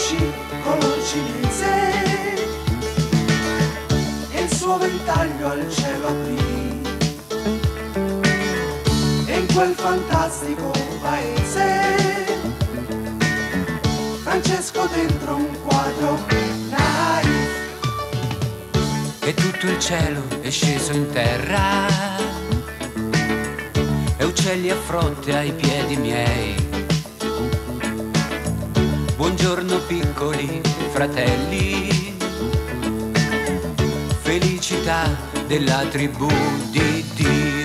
felici color cinese, e il suo ventaglio al cielo aprì, e in quel fantastico paese Francesco dentro un quadro naif. E tutto il cielo è sceso in terra e uccelli a fronte ai piedi miei. Buongiorno piccoli fratelli, felicità della tribù di Dio.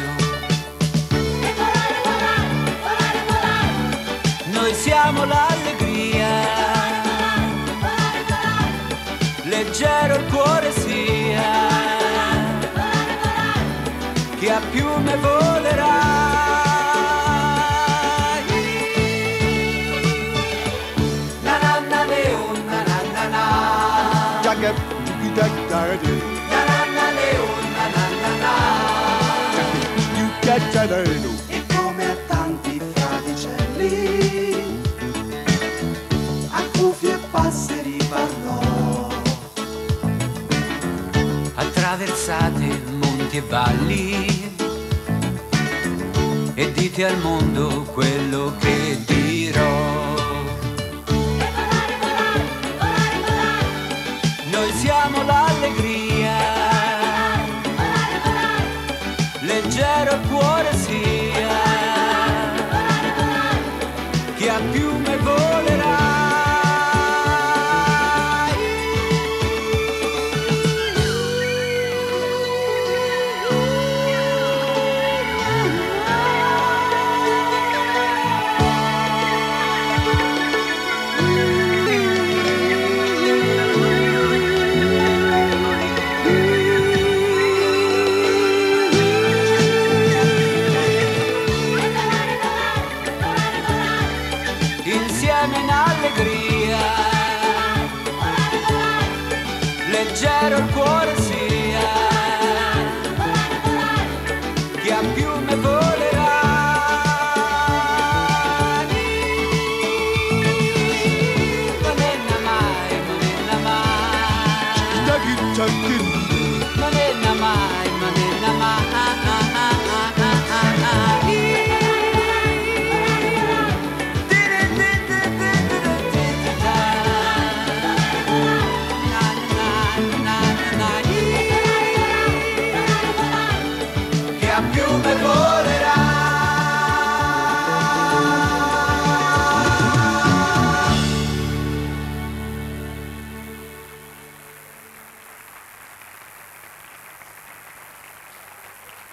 Noi siamo l'allegria, leggero il cuore sia, chi a piume volerà. E come a tanti fraticelli, a cuffie e passeri parlò. Attraversate monti e valli e dite al mondo quello che dirò. Noi siamo l'allegria, leggero il cuore sia, chi a piume volerà. Insieme in allegria, leggero il cuore